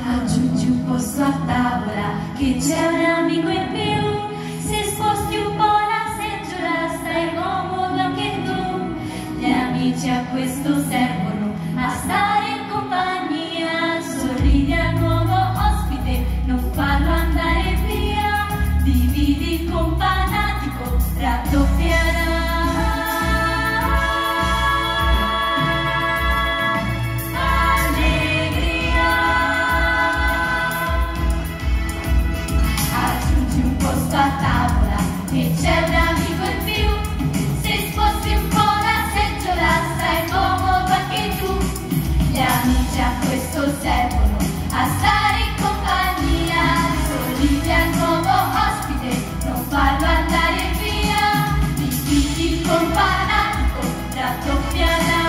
Aggiungi un posto a tavola che c'è un amico in più. Se sposti un po' la seggiola stai comodo anche tu. Gli amici a questo servono, a stare in compagnia. Sorridi al nuovo ospite, non farlo andare via. Dividi il companatico, raddoppierà. A tavola che c'è un amico in più. Se sposti un po' la seggiola stai comodo anche tu. Gli amici a questo servono, a stare in compagnia. Sorridi al nuovo ospite, non farlo andare via. Dividi il companatico, raddoppierà.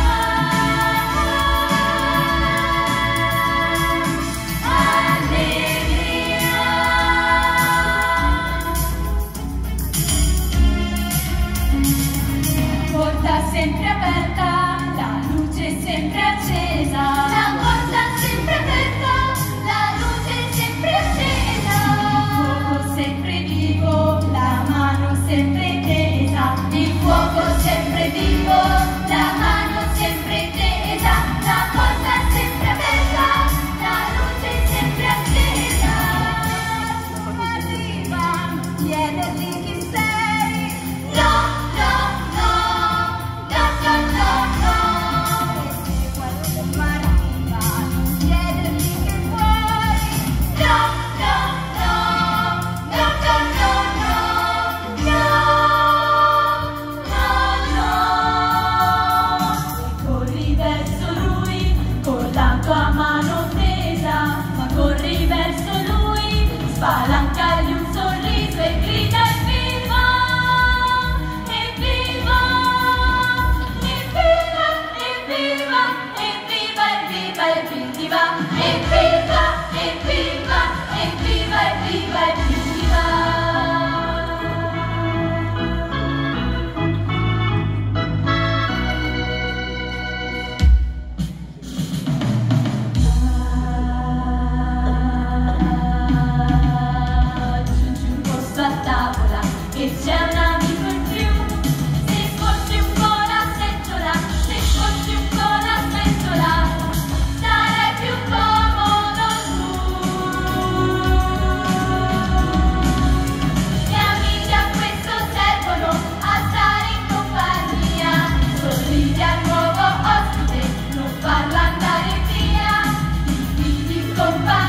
Sempre aperta, la luce è sempre accesa. La porta sempre aperta, la luce è sempre accesa. Il fuoco sempre vivo, la mano sempre tesa. Il fuoco sempre vivo, la mano sempre tesa. La porta è sempre aperta, la luce è sempre accesa. Arriva, chiedergli chi sei. No! Spalancagli un sorriso e grida evviva, evviva, evviva, evviva, evviva, evviva, evviva, evviva, evviva, evviva, evviva, evviva. Che c'è un amico in più. Se sposti un po' la seggiola, se sposti un po' la seggiola, sarai più comodo tu. Gli amici a questo servono, a stare in compagnia. Sorridi al nuovo ospite, non farlo andare via. Dividi il compagno.